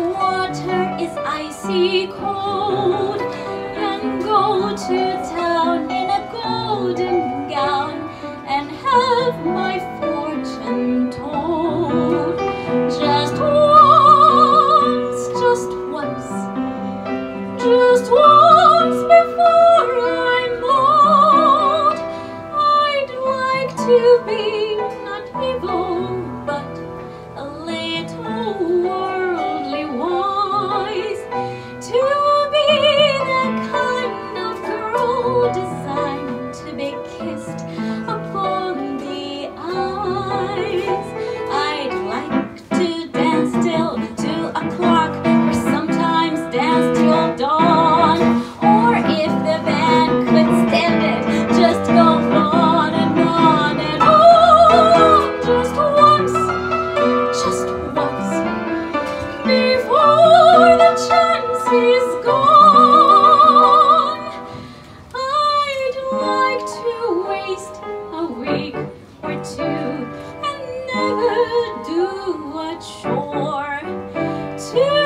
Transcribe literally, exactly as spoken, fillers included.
water is icy cold, and go to town in a golden gown and have my fortune told. Just once, just once, just once before I'm old, I'd like to be not evil, but a little worldly wise, to be the kind of girl designed to be kissed upon the eyes. I'd like to dance till two o'clock, or sometimes dance till dawn, or if the band could stand it, just go on and on and on. Just once, just once, before the chance is gone, I'd like to waste a week or two and never do a chore. To